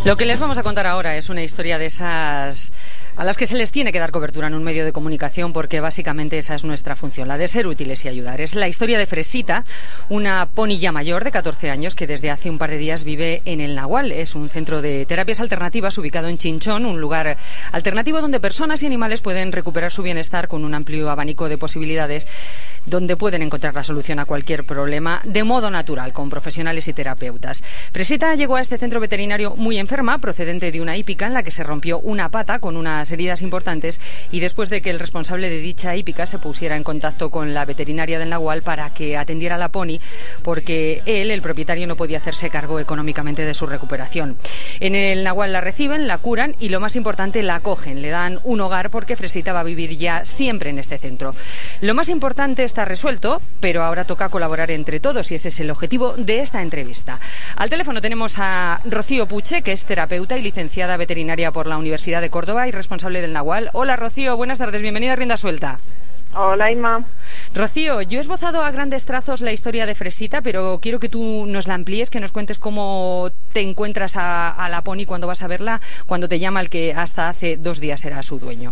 Lo que les vamos a contar ahora es una historia de esas a las que se les tiene que dar cobertura en un medio de comunicación, porque básicamente esa es nuestra función, la de ser útiles y ayudar. Es la historia de Fresita, una poni ya mayor de 14 años que desde hace un par de días vive en el Nahual. Es un centro de terapias alternativas ubicado en Chinchón, un lugar alternativo donde personas y animales pueden recuperar su bienestar con un amplio abanico de posibilidades, donde pueden encontrar la solución a cualquier problema de modo natural, con profesionales y terapeutas. Fresita llegó a este centro veterinario muy enferma, procedente de una hípica en la que se rompió una pata con unas heridas importantes, y después de que el responsable de dicha hípica se pusiera en contacto con la veterinaria del Nahual para que atendiera a la poni, porque él, el propietario, no podía hacerse cargo económicamente de su recuperación. En el Nahual la reciben, la curan y, lo más importante, la acogen, le dan un hogar, porque Fresita va a vivir ya siempre en este centro. Lo más importante está resuelto, pero ahora toca colaborar entre todos y ese es el objetivo de esta entrevista. Al teléfono tenemos a Rocío Puche, que es terapeuta y licenciada veterinaria por la Universidad de Córdoba y responsable del Nahual. Hola, Rocío, buenas tardes, bienvenida a Rienda Suelta. Hola, Inma. Rocío, yo he esbozado a grandes trazos la historia de Fresita, pero quiero que tú nos la amplíes, que nos cuentes cómo te encuentras a la poni cuando vas a verla, cuando te llama el que hasta hace 2 días era su dueño.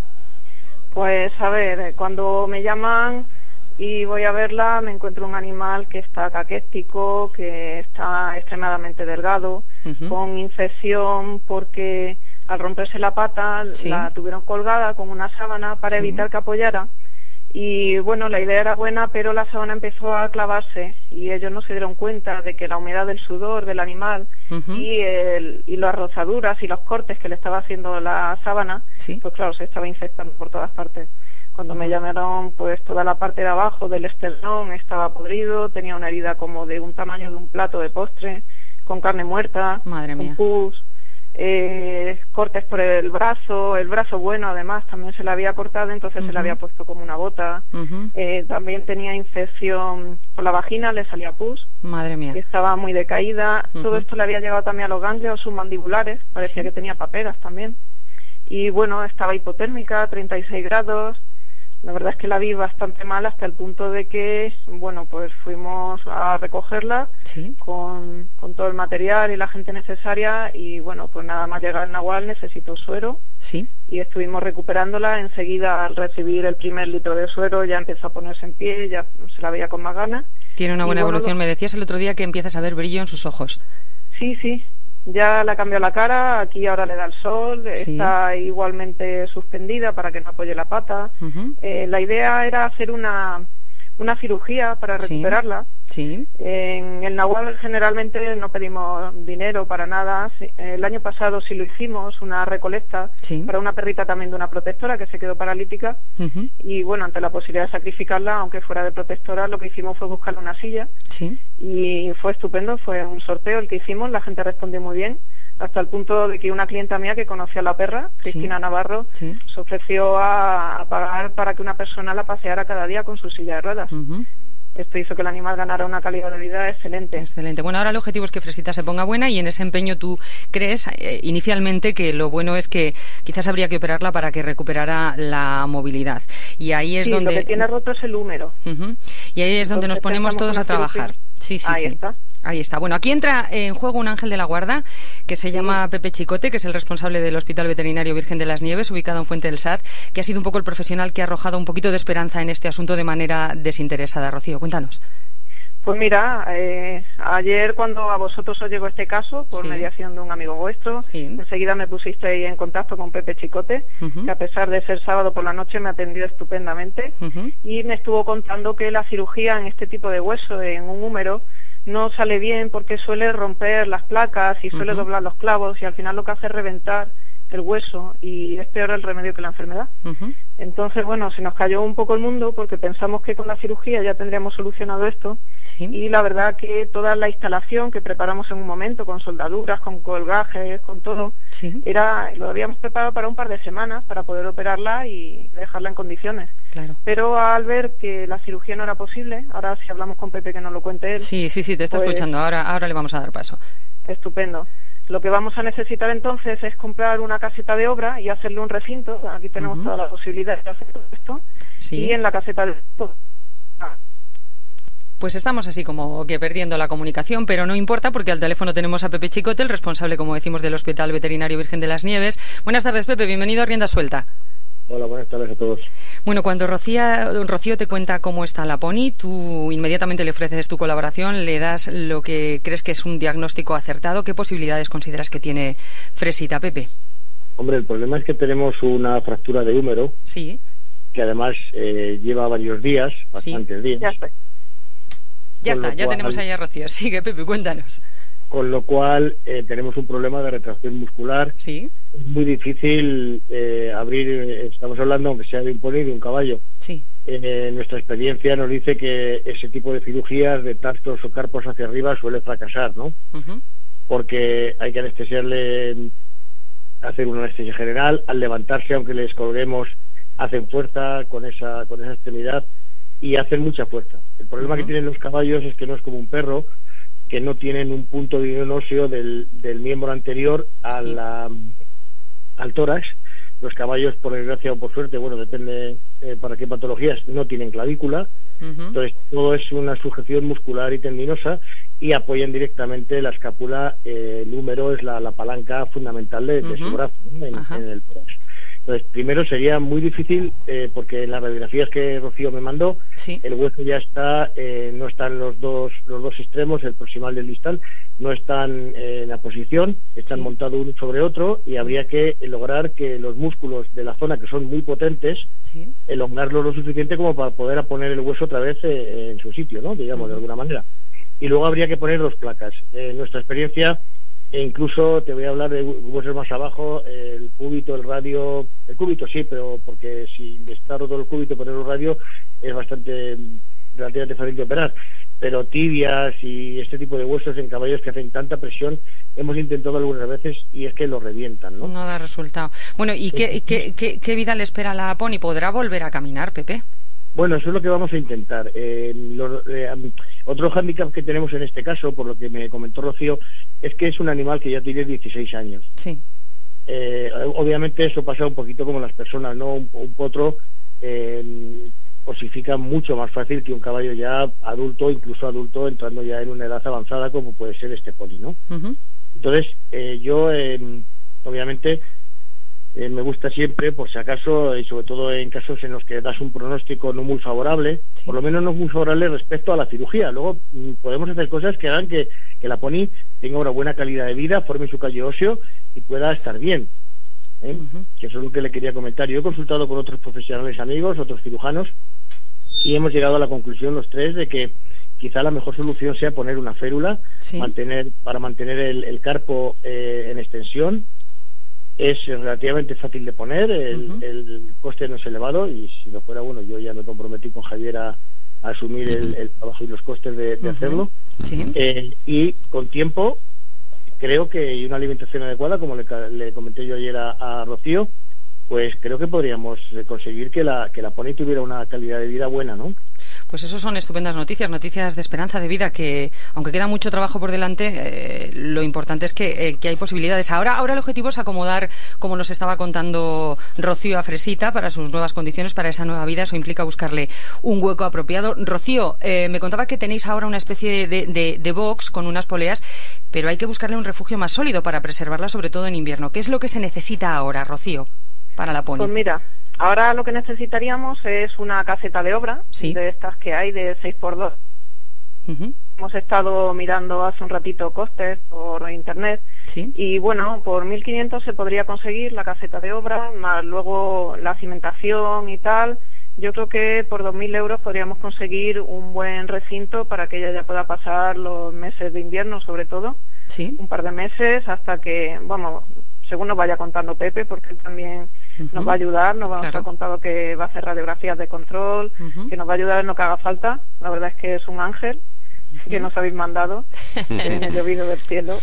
Pues a ver, cuando me llaman y voy a verla, me encuentro un animal que está caquético, que está extremadamente delgado, con infección porque al romperse la pata la tuvieron colgada con una sábana para evitar que apoyara. Y bueno, la idea era buena, pero la sábana empezó a clavarse y ellos no se dieron cuenta de que la humedad del sudor del animal y las rozaduras y los cortes que le estaba haciendo la sábana, pues claro, se estaba infectando por todas partes. Cuando me llamaron, pues toda la parte de abajo del esternón estaba podrido, tenía una herida como de un tamaño de un plato de postre, con carne muerta, con pus, cortes por el brazo bueno además también se le había cortado, entonces se le había puesto como una bota. También tenía infección por la vagina, le salía pus, que estaba muy decaída. Todo esto le había llegado también a los ganglios submandibulares, parecía que tenía paperas también. Y bueno, estaba hipotérmica, 36 grados. La verdad es que la vi bastante mal, hasta el punto de que, bueno, pues fuimos a recogerla con todo el material y la gente necesaria, y bueno, pues nada más llegar al Nahual necesitó suero y estuvimos recuperándola. Enseguida, al recibir el primer litro de suero, ya empezó a ponerse en pie, ya se la veía con más ganas. Tiene una buena evolución, me decías el otro día que empiezas a ver brillo en sus ojos. Sí, ya le ha cambiado la cara, aquí ahora le da el sol, está igualmente suspendida para que no apoye la pata. La idea era hacer una cirugía para recuperarla. En el Nahual generalmente no pedimos dinero para nada. El año pasado sí lo hicimos, una recolecta para una perrita también de una protectora que se quedó paralítica. Y bueno, ante la posibilidad de sacrificarla, aunque fuera de protectora, lo que hicimos fue buscarle una silla. Y fue estupendo, fue un sorteo el que hicimos, la gente respondió muy bien, hasta el punto de que una clienta mía que conocía a la perra, Cristina Navarro, se ofreció a pagar para que una persona la paseara cada día con su silla de ruedas. Esto hizo que el animal ganara una calidad de vida excelente. Excelente. Bueno, ahora el objetivo es que Fresita se ponga buena, y en ese empeño tú crees inicialmente que lo bueno es que quizás habría que operarla para que recuperara la movilidad. Y ahí es donde... lo que tiene roto es el húmero. Y ahí es donde nos ponemos todos a trabajar. Ahí está. Bueno, aquí entra en juego un ángel de la guarda que se llama Pepe Chicote, que es el responsable del Hospital Veterinario Virgen de las Nieves, ubicado en Fuente del Sad, que ha sido un poco el profesional que ha arrojado un poquito de esperanza en este asunto de manera desinteresada. Rocío, cuéntanos. Pues mira, ayer cuando a vosotros os llegó este caso, por mediación de un amigo vuestro, enseguida me pusisteis en contacto con Pepe Chicote, que a pesar de ser sábado por la noche me atendió estupendamente, y me estuvo contando que la cirugía en este tipo de hueso, en un húmero, no sale bien porque suele romper las placas y suele doblar los clavos, y al final lo que hace es reventar el hueso, y es peor el remedio que la enfermedad. Entonces, bueno, se nos cayó un poco el mundo porque pensamos que con la cirugía ya tendríamos solucionado esto, y la verdad que toda la instalación que preparamos en un momento, con soldaduras, con colgajes, con todo, lo habíamos preparado para un par de semanas para poder operarla y dejarla en condiciones. Pero al ver que la cirugía no era posible, ahora si hablamos con Pepe que nos lo cuente él. Sí, te está escuchando, ahora le vamos a dar paso. Estupendo. Lo que vamos a necesitar entonces es comprar una caseta de obra y hacerle un recinto. Aquí tenemos toda la posibilidad de hacer todo esto. Y en la caseta de Pues estamos así como que perdiendo la comunicación, pero no importa porque al teléfono tenemos a Pepe Chicote, el responsable, como decimos, del Hospital Veterinario Virgen de las Nieves. Buenas tardes, Pepe, bienvenido a Rienda Suelta. Hola, buenas tardes a todos. Bueno, cuando Rocío te cuenta cómo está la pony, tú inmediatamente le ofreces tu colaboración, le das lo que crees que es un diagnóstico acertado. ¿Qué posibilidades consideras que tiene Fresita, Pepe? Hombre, el problema es que tenemos una fractura de húmero. Sí. Que además lleva varios días, bastantes días. Ya está, ya tenemos ahí a Rocío. Sigue, Pepe, cuéntanos. Con lo cual tenemos un problema de retracción muscular. Sí. Es muy difícil abrir, estamos hablando, aunque sea de un pony, de un caballo. Sí. Nuestra experiencia nos dice que ese tipo de cirugías de tactos o carpos hacia arriba suele fracasar, ¿no? Porque hay que anestesiarle, hacer una anestesia general. Al levantarse, aunque les colguemos, hacen fuerza con esa extremidad y hacen mucha fuerza. El problema que tienen los caballos es que no es como un perro, que no tienen un punto de unión óseo del miembro anterior al tórax. Los caballos, por desgracia o por suerte, bueno, depende para qué patologías, no tienen clavícula. Entonces todo es una sujeción muscular y tendinosa y apoyan directamente la escápula. El húmero es la palanca fundamental de su brazo, ¿no? en el tórax. Entonces, primero sería muy difícil porque en las radiografías que Rocío me mandó, el hueso ya está, no están los dos extremos, el proximal y el distal, no están en la posición, están montados uno sobre otro y habría que lograr que los músculos de la zona, que son muy potentes, elongarlos lo suficiente como para poder poner el hueso otra vez en su sitio, ¿no? Digamos, de alguna manera. Y luego habría que poner 2 placas. Nuestra experiencia, e incluso te voy a hablar de huesos más abajo, el cúbito, el radio, el cúbito sí, pero porque si está roto el cúbito, poner el radio es relativamente fácil de operar, pero tibias y este tipo de huesos en caballos que hacen tanta presión, hemos intentado algunas veces y es que lo revientan, ¿no? No da resultado. Bueno, ¿y qué vida le espera a la pony? ¿Podrá volver a caminar, Pepe? Bueno, eso es lo que vamos a intentar. Otro hándicap que tenemos en este caso, por lo que me comentó Rocío, es que es un animal que ya tiene 16 años. Sí. Obviamente eso pasa un poquito como las personas, ¿no? Un potro osifica mucho más fácil que un caballo ya adulto, incluso adulto, entrando ya en una edad avanzada como puede ser este pony, ¿no? Entonces, yo, obviamente, me gusta siempre, por si acaso, y sobre todo en casos en los que das un pronóstico no muy favorable, por lo menos no muy favorable respecto a la cirugía. Luego podemos hacer cosas que hagan que la pony tenga una buena calidad de vida, forme su callo óseo y pueda estar bien. Que eso es lo que le quería comentar. Yo he consultado con otros profesionales amigos, otros cirujanos, y hemos llegado a la conclusión los tres de que quizá la mejor solución sea poner una férula para mantener el carpo en extensión. Es relativamente fácil de poner, el coste no es elevado y si lo fuera, bueno, yo ya me comprometí con Javier a asumir el trabajo y los costes de hacerlo. Y con tiempo, creo que y una alimentación adecuada, como le comenté yo ayer a Rocío, pues creo que podríamos conseguir que la pony tuviera una calidad de vida buena, ¿no? Pues eso son estupendas noticias de esperanza de vida, que aunque queda mucho trabajo por delante, lo importante es que hay posibilidades. Ahora el objetivo es acomodar, como nos estaba contando Rocío, a Fresita para sus nuevas condiciones, para esa nueva vida. Eso implica buscarle un hueco apropiado. Rocío, me contaba que tenéis ahora una especie de box con unas poleas, pero hay que buscarle un refugio más sólido para preservarla, sobre todo en invierno. ¿Qué es lo que se necesita ahora, Rocío, para la pony? Pues mira, ahora lo que necesitaríamos es una caseta de obra, de estas que hay de 6x2. Hemos estado mirando hace un ratito costes por internet y bueno, por 1.500 se podría conseguir la caseta de obra, más luego la cimentación y tal. Yo creo que por 2.000 euros podríamos conseguir un buen recinto para que ella ya pueda pasar los meses de invierno, sobre todo, un par de meses, hasta que, vamos, según nos vaya contando Pepe, porque él también nos va a ayudar, nos ha contado que va a hacer radiografías de control, que nos va a ayudar en lo que haga falta. La verdad es que es un ángel que nos habéis mandado, que viene llovido del cielo.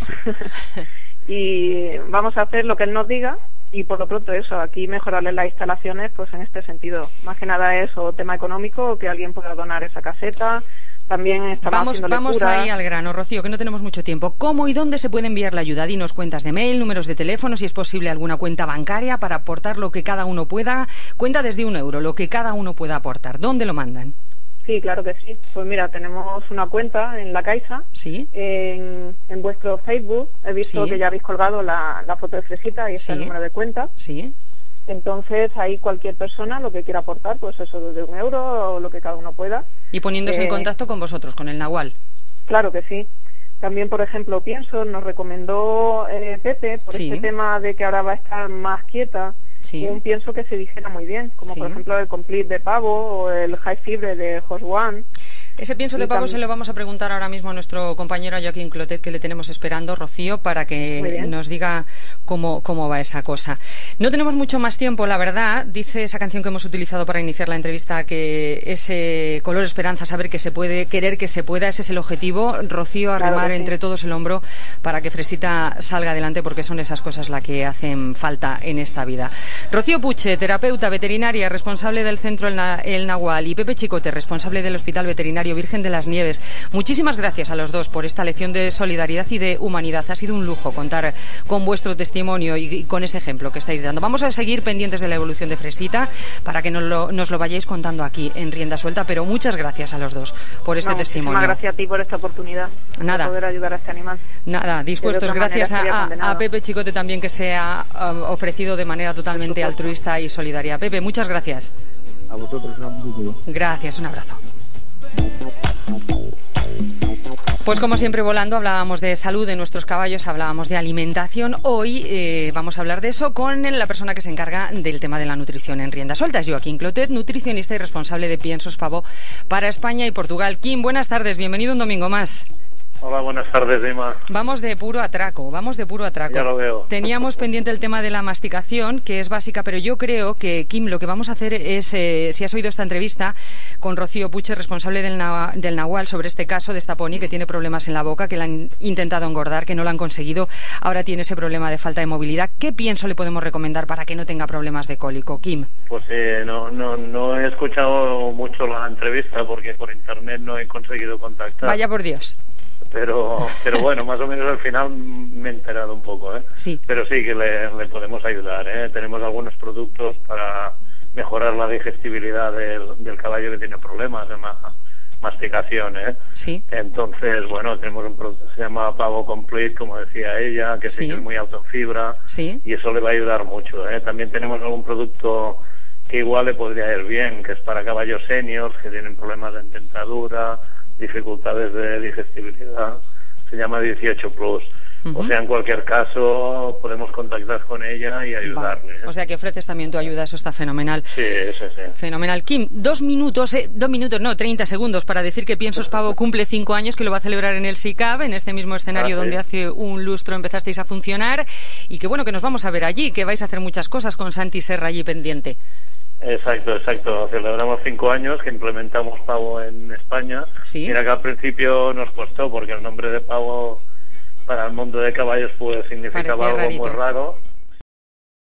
Y vamos a hacer lo que él nos diga y por lo pronto eso, aquí mejorarle las instalaciones, pues en este sentido. Más que nada es o tema económico, o que alguien pueda donar esa caseta. También estamos vamos ahí al grano, Rocío, que no tenemos mucho tiempo. ¿Cómo y dónde se puede enviar la ayuda? Dinos cuentas de mail, números de teléfono, si es posible alguna cuenta bancaria para aportar lo que cada uno pueda. Cuenta desde €1, lo que cada uno pueda aportar. ¿Dónde lo mandan? Sí, claro que sí. Pues mira, tenemos una cuenta en La Caixa, ¿sí? En vuestro Facebook. He visto que ya habéis colgado la foto de Fresita y está el número de cuenta. Sí. Entonces, ahí cualquier persona lo que quiera aportar, pues eso, desde 1 euro o lo que cada uno pueda. Y poniéndose en contacto con vosotros, con el Nahual. Claro que sí. También, por ejemplo, Pienso, nos recomendó Pepe, por este tema de que ahora va a estar más quieta, un pienso que se dijera muy bien, como por ejemplo el Complete de Pavo o el High Fibre de Host One. Ese pienso de pavo se lo vamos a preguntar ahora mismo a nuestro compañero Joaquín Clotet, que le tenemos esperando, Rocío, para que nos diga cómo va esa cosa. No tenemos mucho más tiempo, la verdad. Dice esa canción que hemos utilizado para iniciar la entrevista que ese color esperanza, saber que se puede, querer que se pueda, ese es el objetivo. Rocío, arrimar entre todos el hombro para que Fresita salga adelante, porque son esas cosas las que hacen falta en esta vida. Rocío Puche, terapeuta veterinaria, responsable del centro El Nahual, y Pepe Chicote, responsable del Hospital Veterinario Virgen de las Nieves. Muchísimas gracias a los dos por esta lección de solidaridad y de humanidad. Ha sido un lujo contar con vuestro testimonio y con ese ejemplo que estáis dando. Vamos a seguir pendientes de la evolución de Fresita para que nos lo vayáis contando aquí en Rienda Suelta, pero muchas gracias a los dos por este testimonio. Muchísimas gracias a ti por esta oportunidad de poder ayudar a este animal. Nada, dispuestos. Gracias a Pepe Chicote también, que se ha ofrecido de manera totalmente altruista y solidaria. Pepe, muchas gracias. A vosotros, un abrazo. Gracias, un abrazo. Pues como siempre, volando, hablábamos de salud de nuestros caballos, hablábamos de alimentación. Hoy vamos a hablar de eso con la persona que se encarga del tema de la nutrición en Rienda Suelta. Es Joaquín Clotet, nutricionista y responsable de Piensos Pavo para España y Portugal. Kim, buenas tardes, bienvenido un domingo más. Hola, buenas tardes, Dima. Vamos de puro atraco. Ya lo veo. Teníamos pendiente el tema de la masticación, que es básica, pero yo creo que, Kim, lo que vamos a hacer es, si has oído esta entrevista con Rocío Puche, responsable del Nahual, sobre este caso de esta pony que tiene problemas en la boca, que la han intentado engordar, que no lo han conseguido, ahora tiene ese problema de falta de movilidad. ¿Qué pienso le podemos recomendar para que no tenga problemas de cólico, Kim? Pues no he escuchado mucho la entrevista porque por internet no he conseguido contactar. Vaya por Dios. Pero bueno, más o menos al final me he enterado un poco, ¿eh? Sí. Pero sí que le podemos ayudar, ¿eh? Tenemos algunos productos para mejorar la digestibilidad del caballo que tiene problemas de masticación, ¿eh? Sí. Entonces, bueno, tenemos un producto que se llama Pavo Complete, como decía ella, que sí es muy alto en fibra, y eso le va a ayudar mucho, ¿eh? También tenemos algún producto que igual le podría ir bien, que es para caballos seniors que tienen problemas de dentadura, dificultades de digestibilidad, se llama 18 Plus. O sea, en cualquier caso podemos contactar con ella y ayudarle. O sea que ofreces también tu ayuda, eso está fenomenal. Sí. Fenomenal. Kim, 30 segundos para decir que Piensos Pavo cumple 5 años, que lo va a celebrar en el SICAV, en este mismo escenario donde hace un lustro empezasteis a funcionar, y que bueno, que nos vamos a ver allí, que vais a hacer muchas cosas con Santi Serra allí pendiente. Exacto. Celebramos 5 años que implementamos Pavo en España. ¿Sí? Mira que al principio nos costó porque el nombre de Pavo para el mundo de caballos pues significaba algo muy raro.